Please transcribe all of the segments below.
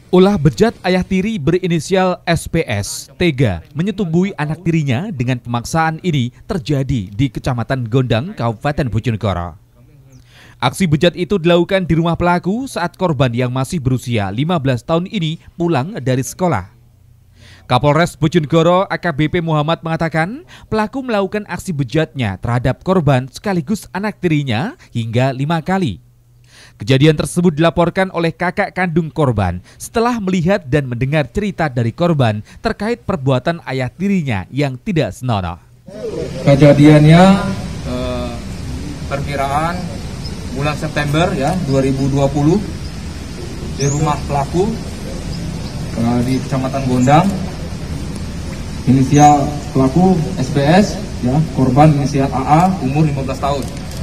Ulah bejat ayah tiri berinisial SPS tega menyetubuhi anak tirinya dengan pemaksaan ini terjadi di Kecamatan Gondang, Kabupaten Bojonegoro. Aksi bejat itu dilakukan di rumah pelaku saat korban yang masih berusia 15 tahun ini pulang dari sekolah. Kapolres Bojonegoro AKBP Muhammad mengatakan pelaku melakukan aksi bejatnya terhadap korban sekaligus anak tirinya hingga 5 kali. Kejadian tersebut dilaporkan oleh kakak kandung korban setelah melihat dan mendengar cerita dari korban terkait perbuatan ayah tirinya yang tidak senonoh. Kejadiannya perkiraan bulan September ya 2020 di rumah pelaku di Kecamatan Gondang. Inisial pelaku SPS ya, korban inisial AA, umur 15 tahun.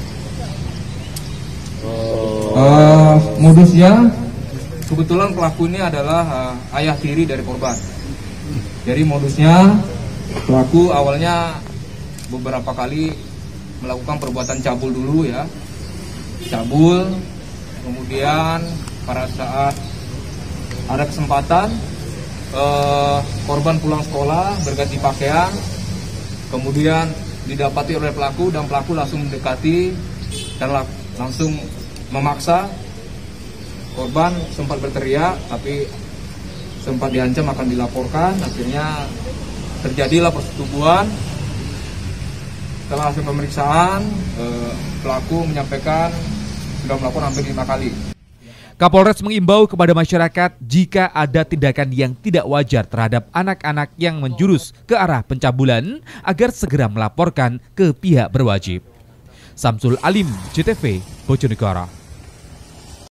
Modusnya kebetulan pelaku ini adalah ayah tiri dari korban. Jadi modusnya pelaku awalnya beberapa kali melakukan perbuatan cabul dulu ya, cabul. Kemudian pada saat ada kesempatan korban pulang sekolah berganti pakaian, kemudian didapati oleh pelaku dan pelaku langsung mendekati dan langsung memaksa. Korban sempat berteriak tapi sempat diancam akan dilaporkan. Akhirnya terjadilah persetubuhan. Setelah hasil pemeriksaan, pelaku menyampaikan sudah melakukan hampir 5 kali. Kapolres mengimbau kepada masyarakat jika ada tindakan yang tidak wajar terhadap anak-anak yang menjurus ke arah pencabulan agar segera melaporkan ke pihak berwajib. Samsul Alim, JTV, Bojonegoro.